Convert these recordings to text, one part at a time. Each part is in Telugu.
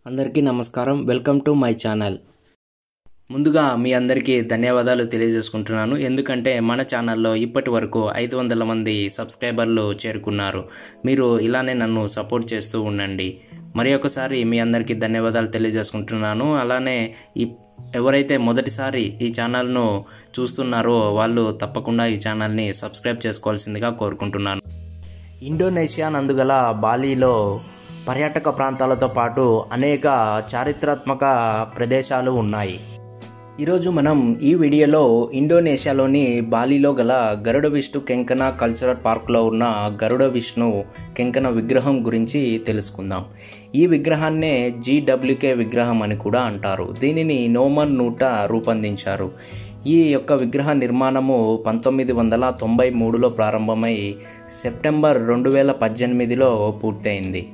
అందరికీ నమస్కారం. Welcome to my channel. ముందుగా మీ అందరికీ ధన్యవాదాలు తెలియజేసుకుంటున్నాను. ఎందుకంటే మన ఛానల్లో ఇప్పటి వరకు 500 మంది సబ్స్క్రైబర్లు చేరుకున్నారు. మీరు ఇలానే నన్ను సపోర్ట్ చేస్తూ ఉండండి. మరి ఒకసారి మీ అందరికీ ధన్యవాదాలు తెలియజేసుకుంటున్నాను. అలానే ఎవరైతే మొదటిసారి ఈ ఛానల్ను చూస్తున్నారో వాళ్ళు తప్పకుండా ఈ ఛానల్ని సబ్స్క్రైబ్ చేసుకోవాల్సిందిగా కోరుకుంటున్నాను. ఇండోనేషియా నందుగల బాలీలో పర్యాటక ప్రాంతాలతో పాటు అనేక చారిత్రాత్మక ప్రదేశాలు ఉన్నాయి. ఈరోజు మనం ఈ వీడియోలో ఇండోనేషియాలోని బాలీలో గల గరుడ విష్ణు కెంకన కల్చరల్ పార్క్లో ఉన్న గరుడ విష్ణు కెంకన విగ్రహం గురించి తెలుసుకుందాం. ఈ విగ్రహాన్నే GWK విగ్రహం అని కూడా అంటారు. దీనిని నోమన్ నూటా రూపొందించారు. ఈ యొక్క విగ్రహ నిర్మాణము 1993లో ప్రారంభమై సెప్టెంబర్ 2018లో పూర్తయింది.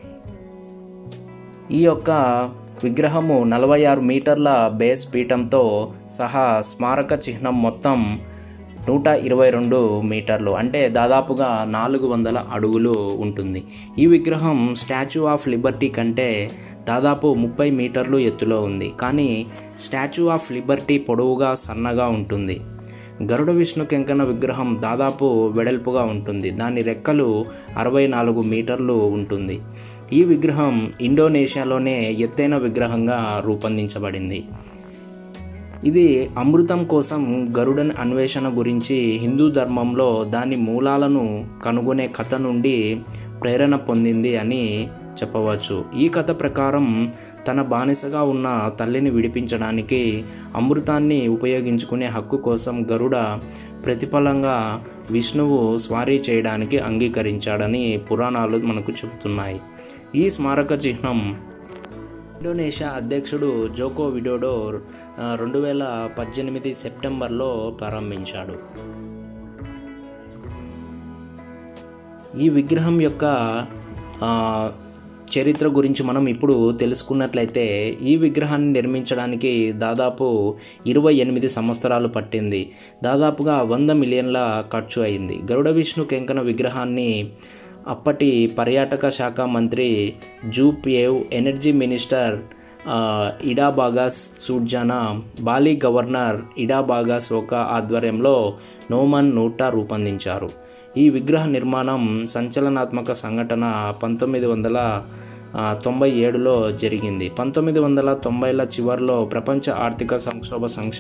ఈ యొక్క విగ్రహము 46 మీటర్ల బేస్ పీఠంతో సహా స్మారక చిహ్నం మొత్తం 122 మీటర్లు అంటే దాదాపుగా 400 అడుగులు ఉంటుంది. ఈ విగ్రహం స్టాచ్యూ ఆఫ్ లిబర్టీ కంటే దాదాపు 30 మీటర్లు ఎత్తులో ఉంది. కానీ స్టాచ్యూ ఆఫ్ లిబర్టీ పొడవుగా సన్నగా ఉంటుంది. గరుడ విష్ణు కెంకన విగ్రహం దాదాపు వెడల్పుగా ఉంటుంది. దాని రెక్కలు 64 మీటర్లు ఉంటుంది. ఈ విగ్రహం ఇండోనేషియాలోనే ఎత్తైన విగ్రహంగా రూపొందించబడింది. ఇది అమృతం కోసం గరుడన్ అన్వేషణ గురించి హిందూ ధర్మంలో దాని మూలాలను కనుగొనే కథ నుండి ప్రేరణ పొందింది అని చెప్పవచ్చు. ఈ కథ ప్రకారం తన బానిసగా ఉన్న తల్లిని విడిపించడానికి అమృతాన్ని ఉపయోగించుకునే హక్కు కోసం గరుడ ప్రతిఫలంగా విష్ణువు స్వారీ చేయడానికి అంగీకరించాడని పురాణాలు మనకు చెబుతున్నాయి. ఈ స్మారక చిహ్నం ఇండోనేషియా అధ్యక్షుడు జోకో విడోడో 2018 సెప్టెంబర్లో ప్రారంభించాడు. ఈ విగ్రహం యొక్క చరిత్ర గురించి మనం ఇప్పుడు తెలుసుకున్నట్లయితే ఈ విగ్రహాన్ని నిర్మించడానికి దాదాపు 28 సంవత్సరాలు పట్టింది. దాదాపుగా 100 మిలియన్ల ఖర్చు అయింది. గరుడ విష్ణు కెంకన విగ్రహాన్ని అప్పటి పర్యాటక శాఖ మంత్రి జూపియేవ్, ఎనర్జీ మినిస్టర్ ఇడాబాగాస్ సూడ్జానా, బాలి గవర్నర్ ఇడాబాగాస్ ఒక ఆధ్వర్యంలో నోమన్ నూటా రూపొందించారు. ఈ విగ్రహ నిర్మాణం సంచలనాత్మక సంఘటన 1997లో జరిగింది. 1990ల చివరిలో ప్రపంచ ఆర్థిక సంక్షోభ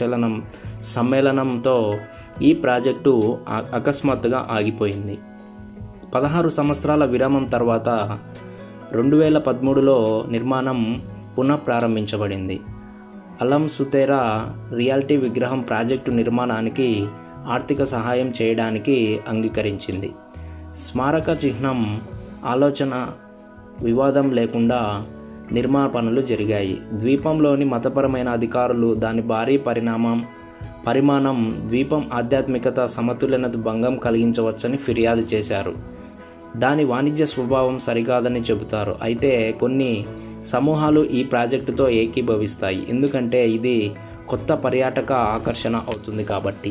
సమ్మేళనంతో ఈ ప్రాజెక్టు అకస్మాత్తుగా ఆగిపోయింది. 16 సంవత్సరాల విరామం తర్వాత 2013లో నిర్మాణం పునః ప్రారంభించబడింది. అలం సుతేరా రియాలిటీ విగ్రహం ప్రాజెక్టు నిర్మాణానికి ఆర్థిక సహాయం చేయడానికి అంగీకరించింది. స్మారక చిహ్నం ఆలోచన వివాదం లేకుండా నిర్మాణ పనులు జరిగాయి. ద్వీపంలోని మతపరమైన అధికారులు దాని భారీ పరిమాణం ద్వీపం ఆధ్యాత్మికత సమతుల్యతకు భంగం కలిగించవచ్చని ఫిర్యాదు చేశారు. దాని వాణిజ్య స్వభావం సరికాదని చెబుతారు. అయితే కొన్ని సమూహాలు ఈ ప్రాజెక్టుతో ఏకీభవిస్తాయి, ఎందుకంటే ఇది కొత్త పర్యాటక ఆకర్షణ అవుతుంది కాబట్టి.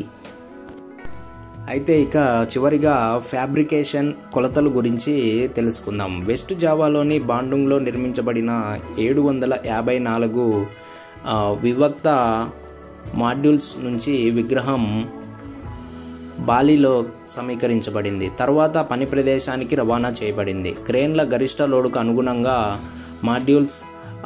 అయితే ఇక చివరిగా ఫ్యాబ్రికేషన్ కొలతల గురించి తెలుసుకుందాం. వెస్ట్ జావాలోని బాండుంగ్లో నిర్మించబడిన 754 వివిక్త మాడ్యూల్స్ నుంచి విగ్రహం బాలీలో సమీకరించబడింది. తర్వాత పని ప్రదేశానికి రవాణా చేయబడింది. క్రేన్ల గరిష్ట లోడుకు అనుగుణంగా మాడ్యూల్స్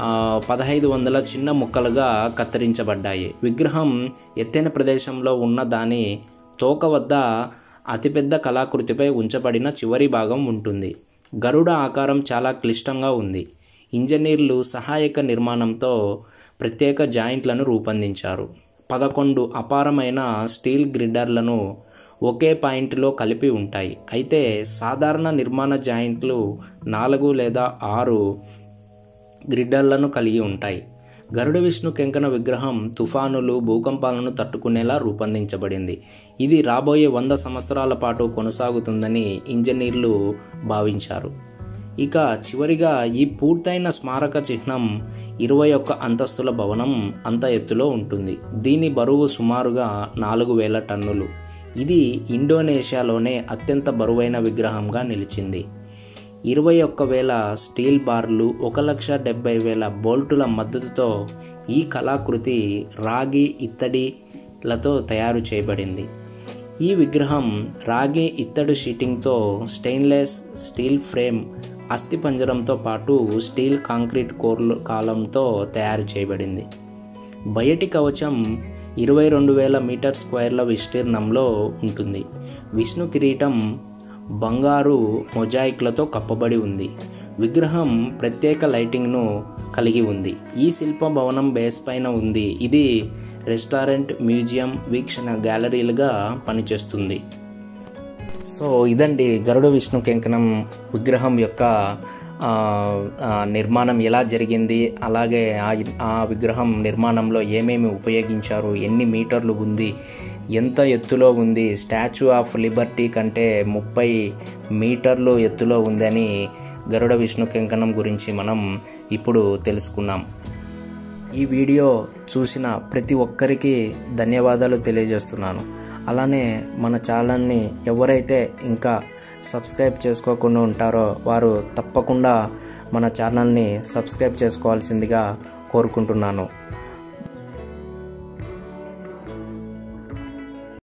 1500 చిన్న ముక్కలుగా కత్తిరించబడ్డాయి. విగ్రహం ఎత్తైన ప్రదేశంలో ఉన్న దాని తోక వద్ద అతిపెద్ద కళాకృతిపై ఉంచబడిన చివరి భాగం ఉంటుంది. గరుడ ఆకారం చాలా క్లిష్టంగా ఉంది. ఇంజనీర్లు సహాయక నిర్మాణంతో ప్రత్యేక జాయింట్లను రూపొందించారు. 11 అపారమైన స్టీల్ గ్రిడ్డర్లను ఒకే పాయింట్లో కలిపి ఉంటాయి. అయితే సాధారణ నిర్మాణ జాయింట్లు 4 లేదా 6 గ్రిడ్డర్లను కలిగి ఉంటాయి. గరుడ విష్ణు కెంకన విగ్రహం తుఫానులు, భూకంపాలను తట్టుకునేలా రూపొందించబడింది. ఇది రాబోయే 100 సంవత్సరాల పాటు కొనసాగుతుందని ఇంజనీర్లు భావించారు. ఇక చివరిగా ఈ పూర్తయిన స్మారక చిహ్నం 21 అంతస్తుల భవనం అంత ఎత్తులో ఉంటుంది. దీని బరువు సుమారుగా 4000 టన్నులు. ఇది ఇండోనేషియాలోనే అత్యంత బరువైన విగ్రహంగా నిలిచింది. 21,000 స్టీల్ బార్లు, 1,70,000 బోల్టుల మద్దతుతో ఈ కళాకృతి రాగి ఇత్తడిలతో తయారు చేయబడింది. ఈ విగ్రహం రాగి ఇత్తడి షీటింగ్తో స్టెయిన్లెస్ స్టీల్ ఫ్రేమ్, అస్థిపంజరంతో పాటు స్టీల్ కాంక్రీట్ కాలంతో తయారు చేయబడింది. బయటి కవచం 22,000 మీటర్ స్క్వేర్ల విస్తీర్ణంలో ఉంటుంది. విష్ణు కిరీటం బంగారు మొజాయిక్లతో కప్పబడి ఉంది. విగ్రహం ప్రత్యేక లైటింగ్ను కలిగి ఉంది. ఈ శిల్ప భవనం బేస్ పైన ఉంది. ఇది రెస్టారెంట్, మ్యూజియం, వీక్షణ గ్యాలరీలుగా పనిచేస్తుంది. సో ఇదండి గరుడ విష్ణు కెంకణం విగ్రహం యొక్క నిర్మాణం ఎలా జరిగింది, అలాగే ఆ విగ్రహం నిర్మాణంలో ఏమేమి ఉపయోగించారు, ఎన్ని మీటర్లు ఉంది, ఎంత ఎత్తులో ఉంది, స్టాచ్యూ ఆఫ్ లిబర్టీ కంటే 30 మీటర్లు ఎత్తులో ఉందని గరుడ విష్ణు కెంకణం గురించి మనం ఇప్పుడు తెలుసుకున్నాం. ఈ వీడియో చూసిన ప్రతి ఒక్కరికి ధన్యవాదాలు తెలియజేస్తున్నాను. అలానే మన ఛానల్ని ఎవరైతే ఇంకా సబ్స్క్రైబ్ చేసుకోకుండా ఉంటారో వారు తప్పకుండా మన ఛానల్ని సబ్స్క్రైబ్ చేసుకోవాల్సిందిగా కోరుకుంటున్నాను.